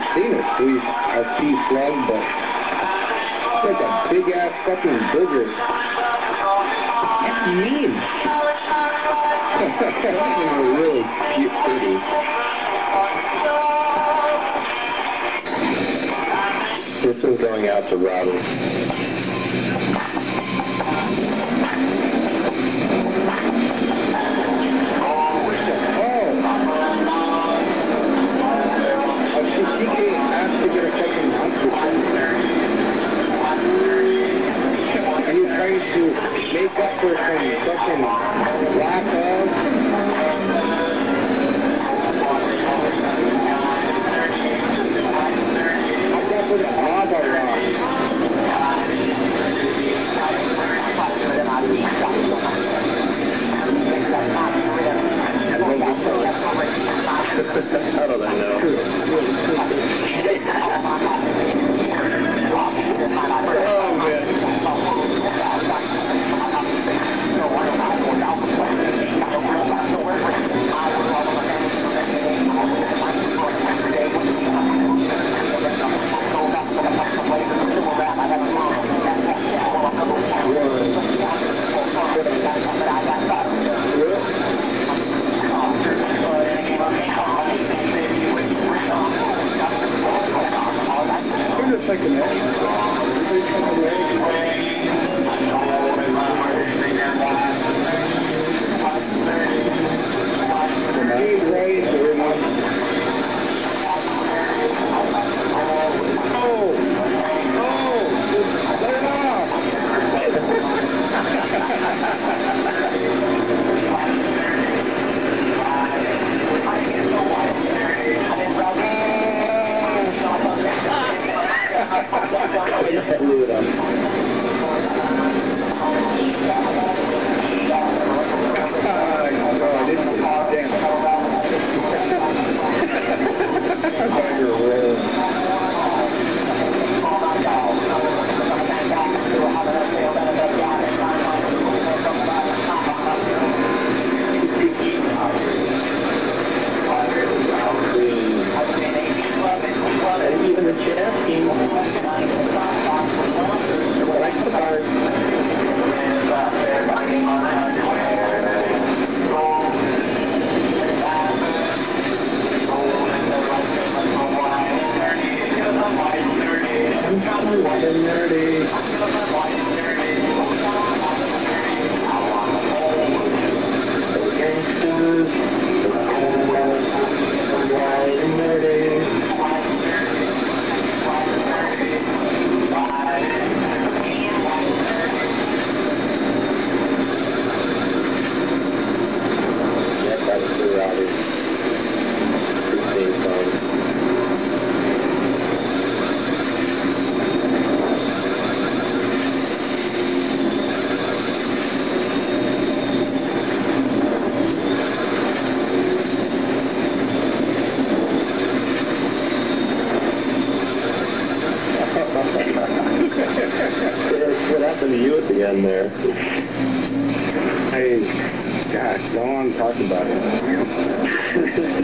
seen a sea slug, but it's like a big-ass fucking booger. That's mean. Really cute kitty. This one's going out to Robin. To make up for some fucking lack of. I'm going for the lava rock. How do I know? Oh, man. What happened to you at the end there? Gosh, don't want to talk about it.